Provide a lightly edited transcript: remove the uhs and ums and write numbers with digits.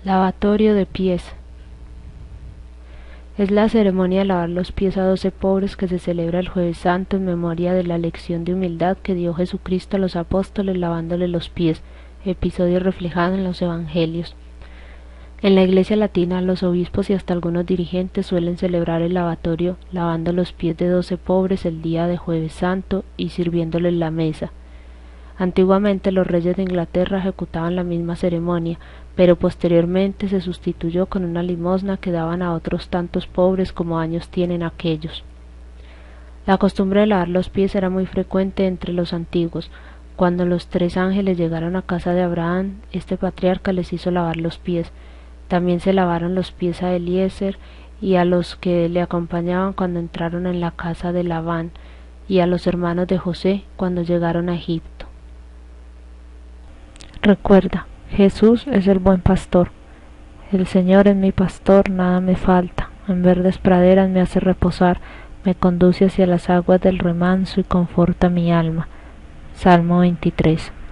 Lavatorio de pies. Es la ceremonia de lavar los pies a 12 pobres que se celebra el Jueves Santo en memoria de la lección de humildad que dio Jesucristo a los apóstoles lavándoles los pies, episodio reflejado en los evangelios. En la Iglesia latina, los obispos y hasta algunos dirigentes suelen celebrar el lavatorio lavando los pies de 12 pobres el día de Jueves Santo y sirviéndoles la mesa. Antiguamente los reyes de Inglaterra ejecutaban la misma ceremonia, pero posteriormente se sustituyó con una limosna que daban a otros tantos pobres como años tienen aquellos. La costumbre de lavar los pies era muy frecuente entre los antiguos. Cuando los 3 ángeles llegaron a casa de Abraham, este patriarca les hizo lavar los pies. También se lavaron los pies a Eliezer y a los que le acompañaban cuando entraron en la casa de Labán, y a los hermanos de José cuando llegaron a Egipto. Recuerda, Jesús es el buen pastor. El Señor es mi pastor, nada me falta. En verdes praderas me hace reposar, me conduce hacia las aguas del remanso y conforta mi alma. Salmo 23.